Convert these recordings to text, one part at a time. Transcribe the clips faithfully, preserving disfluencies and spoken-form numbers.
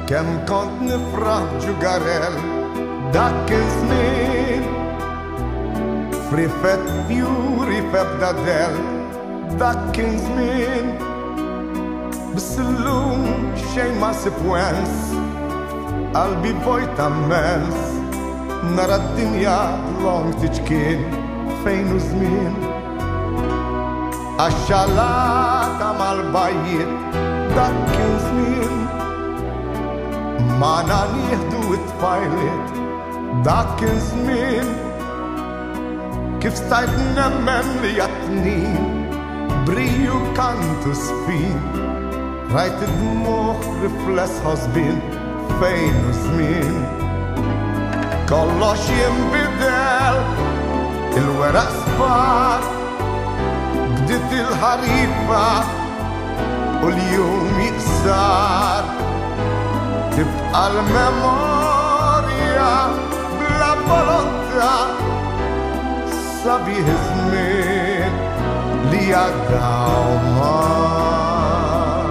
kem kont nifraħ ġugarel dak iż-żmien frifet fjuri febda del dak kien żmien biss illum xejn ma sipwens qalbi vojt ammens nara d-dinja long tiġkien fejn hu żmien għax-xalata mal-bajjiet dak kien żmien Mana nieħdu it-tfajliet dak kien żmien kif stajt nemmen li jatnin briju kantu sfin rajt id-dmuħ rifless ħosbin fejn hu żmien kollox jinbidel il-weraq sfar bdiet il-ħarifa u l-jum jiqsar tibqa l-memorja bla volontà sabiħ iż-żmien li għadda u mar.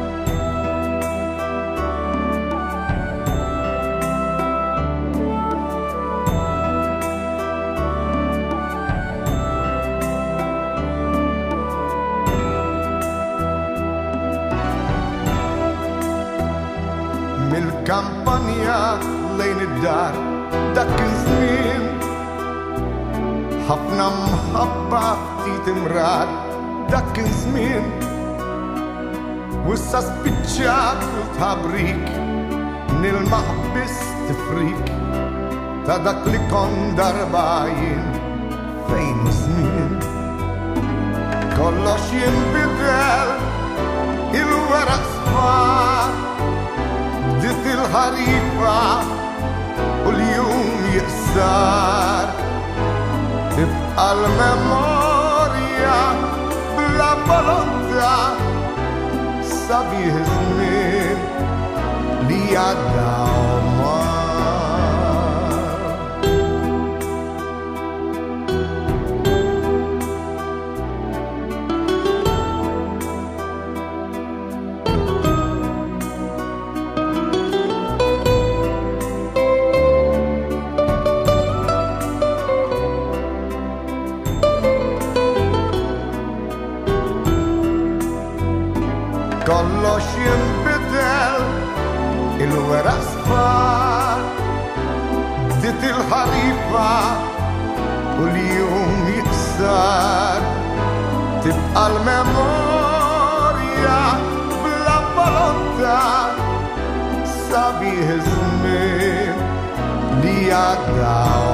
Mil-kampanja lejn id-dar dak kien żmien ħafna mħabba ftit imrar dak kien żmien u issa spiċċat u tħabbrik nilmaħ biss tifrik ta' dak li kon darba jien fejn hu żmien kollox jinbidel il-weraq sfar bdiet il-ħarifa u l-jum jiqsar tibqa l-memorja bla volontà sabiħ iż-żmien li għadda u mar. Kollox jinbidel il-weraq sfar bdiet il-ħarifa u l-jum jiqsar tibqa l-memorja bla volontà sabiħ iż-żmien li għadda